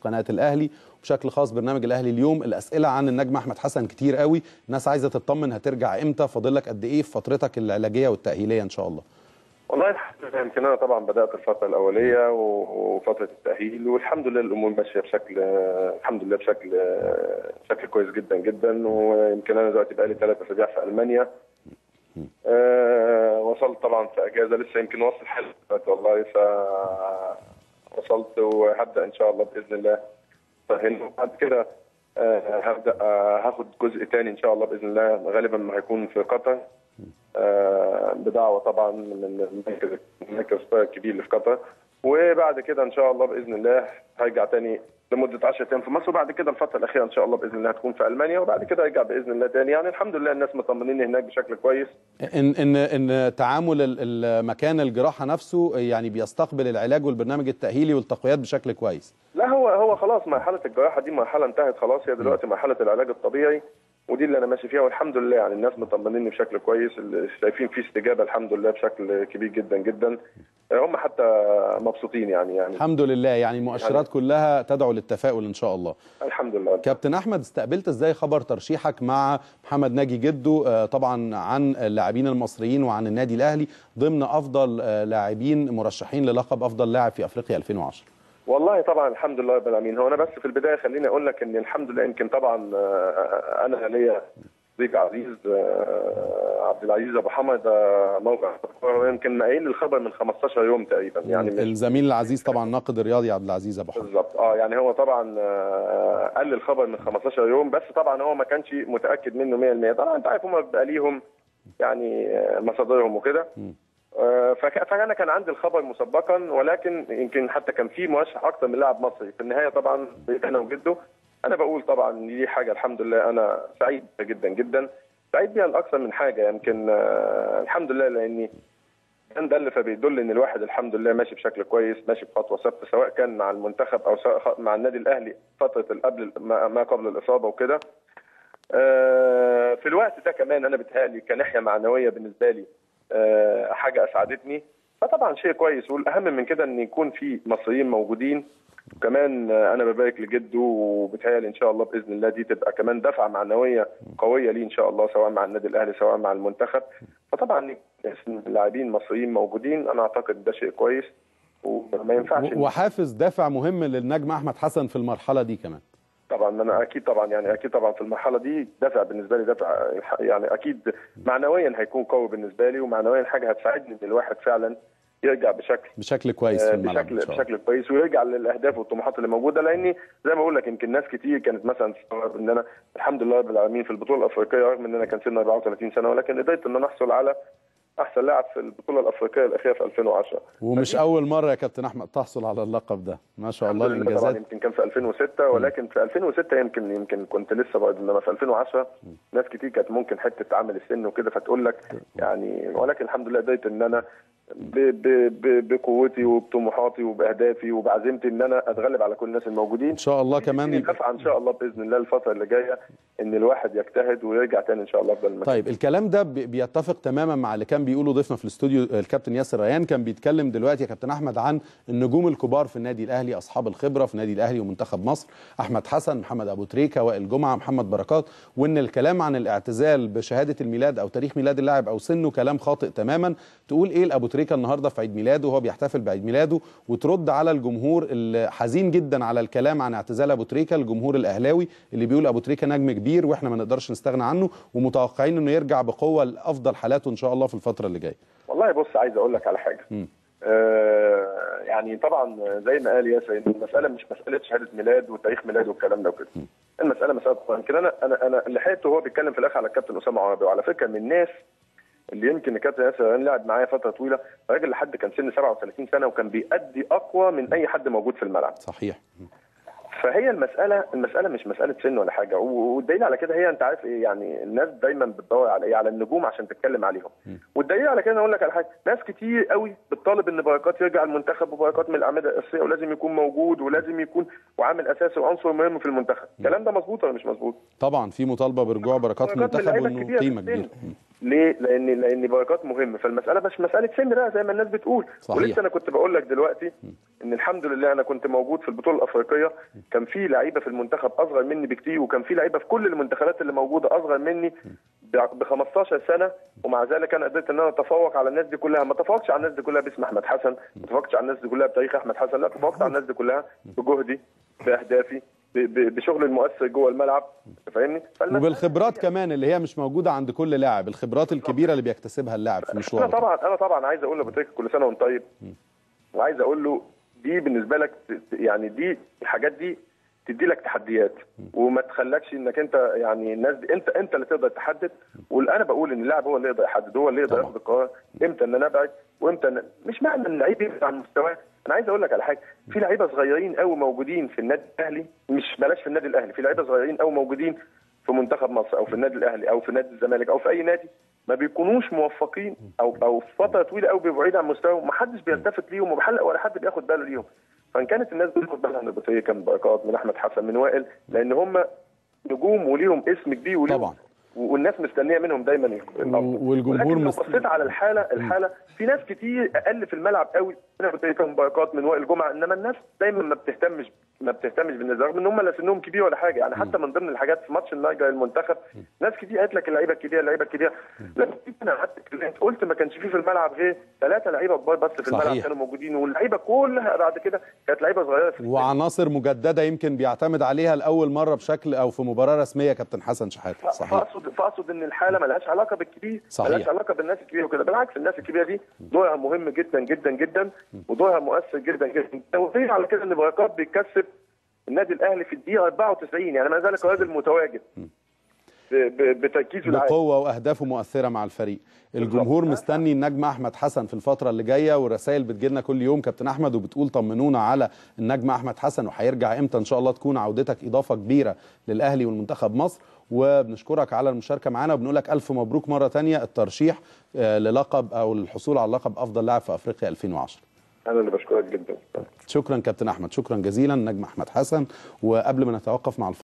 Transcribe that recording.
قناه الاهلي وبشكل خاص برنامج الاهلي اليوم. الاسئله عن النجم احمد حسن كتير قوي، الناس عايزه تطمن هترجع امتى، فاضل لك قد ايه في فترتك العلاجيه والتاهيليه ان شاء الله؟ والله يمكن انا طبعا بدات الفتره الاوليه وفتره التاهيل، والحمد لله الامور ماشيه بشكل الحمد لله بشكل كويس جدا جدا. ويمكن انا دلوقتي بقالي 3 اسابيع في المانيا. وصلت طبعا في اجازه، لسه يمكن واصل حالي والله، ف وصلت وهبدا ان شاء الله باذن الله فهنا. بعد كده هبدا هاخد جزء ثاني ان شاء الله باذن الله، غالبا ما هيكون في قطر بدعوه طبعا من المركز الكبير اللي في قطر. وبعد كده ان شاء الله باذن الله هرجع تاني لمده 10 ايام في مصر، وبعد كده الفتره الاخيره ان شاء الله باذن الله هتكون في المانيا، وبعد كده ارجع باذن الله تاني. يعني الحمد لله الناس مطمنين هناك بشكل كويس. ان تعامل المكان الجراحه نفسه يعني بيستقبل العلاج والبرنامج التاهيلي والتقويات بشكل كويس. لا هو خلاص مرحله الجراحه دي مرحله انتهت خلاص، هي دلوقتي مرحله العلاج الطبيعي، ودي اللي انا ماشي فيها والحمد لله. يعني الناس مطمنيني بشكل كويس، شايفين فيه استجابه الحمد لله بشكل كبير جدا جدا. هم حتى مبسوطين يعني الحمد لله. يعني المؤشرات كلها تدعو للتفاؤل ان شاء الله. الحمد لله. كابتن احمد، استقبلت ازاي خبر ترشيحك مع محمد ناجي جدو طبعا عن اللاعبين المصريين وعن النادي الاهلي ضمن افضل لاعبين مرشحين للقب افضل لاعب في افريقيا 2010؟ والله طبعا الحمد لله رب العالمين. هو انا بس في البدايه خليني اقول لك ان الحمد لله يمكن طبعا انا ليا صديق عزيز عبد العزيز ابو حمد موقع يمكن قايل الخبر من 15 يوم تقريبا. يعني الزميل العزيز طبعا الناقد الرياضي عبد العزيز ابو حمد بالظبط. يعني هو طبعا قال لي الخبر من 15 يوم، بس طبعا هو ما كانش متاكد منه 100%. طبعا انت عارف هم بيبقى ليهم يعني مصادرهم وكده. فانا كان عندي الخبر مسبقا، ولكن يمكن حتى كان في مرشح اكثر من لاعب مصري. في النهايه طبعا انا وجده، انا بقول طبعا دي حاجه الحمد لله انا سعيد جدا جدا، سعيد بيها لاكثر من حاجه. يمكن الحمد لله لاني ده اللي فبيدل ان الواحد الحمد لله ماشي بشكل كويس، ماشي بخطوه ثابته، سواء كان مع المنتخب او سواء مع النادي الاهلي فتره ما قبل الاصابه وكده. في الوقت ده كمان انا بتهيألي كناحيه معنويه بالنسبه لي حاجه اسعدتني، فطبعا شيء كويس. والاهم من كده ان يكون في مصريين موجودين. وكمان انا ببارك لجده، وبتهيألي ان شاء الله باذن الله دي تبقى كمان دفعه معنويه قويه ليه ان شاء الله، سواء مع النادي الاهلي سواء مع المنتخب. فطبعا لاعبين مصريين موجودين انا اعتقد ده شيء كويس وما ينفعش. وحافز دافع مهم للنجم احمد حسن في المرحله دي كمان. طبعا انا اكيد طبعا يعني اكيد طبعا في المرحله دي دافع بالنسبه لي، دافع يعني اكيد معنويا هيكون قوي بالنسبه لي، ومعنويا حاجه هتساعدني ان الواحد فعلا يرجع بشكل كويس في الملعب بشكل كويس، ويرجع للاهداف والطموحات اللي موجوده. لاني زي ما بقول لك يمكن ناس كتير كانت مثلا تستغرب ان انا الحمد لله رب العالمين في البطوله الافريقيه، رغم ان انا كان سني 34 سنه، ولكن قدرت ان انا احصل على احسن لاعب في البطوله الافريقيه الاخيره في 2010. ومش اول مره يا كابتن احمد تحصل على اللقب ده، ما شاء الله. الانجازات طبعا يمكن كان في 2006، ولكن في 2006 يمكن كنت لسه برضه، انما في 2010 ناس كتير كانت ممكن حته تعامل السن وكده فتقول لك يعني، ولكن الحمد لله قدرت ان انا بقوتي وبطموحاتي وباهدافي وبعزيمتي ان انا اتغلب على كل الناس الموجودين ان شاء الله. كمان نسعى ان شاء الله باذن الله الفتره اللي جايه ان الواحد يجتهد ويرجع تاني ان شاء الله افضل المكان. طيب الكلام ده بيتفق تماما مع اللي كان بيقوله ضيفنا في الاستوديو الكابتن ياسر ريان. كان بيتكلم دلوقتي يا كابتن احمد عن النجوم الكبار في النادي الاهلي، اصحاب الخبره في النادي الاهلي ومنتخب مصر، احمد حسن، محمد ابو تريكه، وائل جمعه، محمد بركات، وان الكلام عن الاعتزال بشهاده الميلاد او تاريخ ميلاد اللاعب او سنه كلام خاطئ تماما. تقول ايه لابو تريكه النهارده في عيد ميلاده وهو بيحتفل بعيد ميلاده، وترد على الجمهور الحزين جدا على الكلام عن اعتزال ابو تريكه، الجمهور الاهلاوي اللي بيقول ابو تريكه نجم كبير واحنا ما نقدرش نستغنى عنه ومتوقعين انه يرجع بقوه لافضل حالاته ان شاء الله في الفتره اللي جايه؟ والله بص، عايز اقول لك على حاجه. يعني طبعا زي ما قال ياسر، المساله مش مساله شهاده ميلاد وتاريخ ميلاد والكلام ده وكده. المساله مساله يمكن انا لحقته وهو بيتكلم في الاخر على الكابتن اسامه عرابي، وعلى فكره من الناس اللي يمكن الكابتن ياسر لعب معايا فتره طويله، راجل لحد كان سن 37 سنه وكان بيأدي اقوى من اي حد موجود في الملعب. صحيح. فهي المساله مش مساله سن ولا حاجه، والدليل على كده هي انت عارف ايه، يعني الناس دايما بتدور على ايه؟ على النجوم عشان تتكلم عليهم. والدليل على كده انا اقول لك على حاجه، ناس كتير قوي بتطالب ان بركات يرجع المنتخب، وبركات من الاعمده الاساسيه ولازم يكون موجود ولازم يكون وعامل اساسي وعنصر مهم في المنتخب. الكلام ده مظبوط ولا مش مظبوط؟ طبعا في مطالبه برجوع بركات المنتخب وانه قيمه كبيره. ليه؟ لان بركات مهم، فالمساله مش مساله سن بقى زي ما الناس بتقول. صحيح. ولسه انا كنت بقول لك دلوقتي ان الحمد لله انا كنت موجود في البطوله الافريقيه، كان في لعيبه في المنتخب اصغر مني بكتير، وكان في لعيبه في كل المنتخبات اللي موجوده اصغر مني ب 15 سنه، ومع ذلك انا قدرت ان انا اتفوق على الناس دي كلها. ما اتفوقتش على الناس دي كلها باسم احمد حسن، ما اتفوقتش على الناس دي كلها بتاريخ احمد حسن، لا، اتفوقت على الناس دي كلها بجهدي، باهدافي، بشغل المؤثر جوه الملعب، فاهمني؟ وبالخبرات كمان اللي هي مش موجوده عند كل لاعب، الخبرات الكبيره اللي بيكتسبها اللاعب في مشواره. انا طبعا عايز اقول له بتريكه كل سنه وانت طيب، وعايز اقول له دي بالنسبه لك يعني دي الحاجات دي تدي لك تحديات، وما تخلكش انك انت يعني الناس دي انت اللي تقدر تحدد. وانا بقول ان اللاعب هو اللي يقدر يحدد، هو اللي يقدر ياخد القرار امتى ان انا ابعد وامتى مش معنى ان اللعيب يبعد عن مستواه. انا عايز اقول لك على حاجه، في لعيبه صغيرين قوي موجودين في النادي الاهلي، مش بلاش في النادي الاهلي، في لعيبه صغيرين قوي موجودين في منتخب مصر او في النادي الاهلي او في نادي الزمالك او في اي نادي، ما بيكونوش موفقين او في فتره طويله قوي بيبقوا بعيد عن مستواهم، ومحدش بيلتفت ليهم وبحلق ولا حد بياخد باله ليهم. فان كانت الناس بتاخد بالها من ابو من بركات، من احمد حسن، من وائل، لان هم نجوم وليهم اسم كبير وليهم طبعا، والناس مستنيه منهم دايما الافضل. والجمهور لو بصيت على الحاله في ناس كتير اقل في الملعب قوي، انا من بركات، من وائل جمعه، انما الناس دايما ما بتهتمش بالنسبه، رغم ان هم لا سنهم كبير ولا حاجه. يعني حتى من ضمن الحاجات في ماتش النيجر المنتخب، ناس كتير قالت لك اللعيبه الكبيره، لما انا قعدت قلت ما كانش فيه في الملعب غير 3 لعيبه كبار بس في الملعب كانوا موجودين، واللعيبه كلها بعد كده كانت لعيبه صغيره وعناصر مجدده يمكن بيعتمد عليها لاول مره بشكل او في مباراه رسميه كابتن حسن شحاته. صحيح. فاقصد ان الحاله ما لهاش علاقه بالكبير، ما لهاش علاقه بالناس الكبيره وكده، بالعكس الناس الكبيره دي دورها مهم جدا جدا جدا، ودورها مؤثر جدا جدا. وفي على كده ان بركات بيكسب النادي الاهلي في الدقيقه 94، يعني ما ذلك راجل متواجد بتركيزه العالي بقوه واهدافه مؤثره مع الفريق. الجمهور مستني النجم احمد حسن في الفتره اللي جايه، والرسائل بتجيلنا كل يوم كابتن احمد وبتقول طمنونا على النجم احمد حسن وهيرجع امتى، ان شاء الله تكون عودتك اضافه كبيره للاهلي والمنتخب مصر. وبنشكرك على المشاركه معنا وبنقول لك الف مبروك مره ثانيه الترشيح للقب او الحصول على لقب افضل لاعب في افريقيا 2010. انا اللي بشكرك جدا. شكرا كابتن احمد، شكرا جزيلا. النجم احمد حسن. وقبل ما نتوقف مع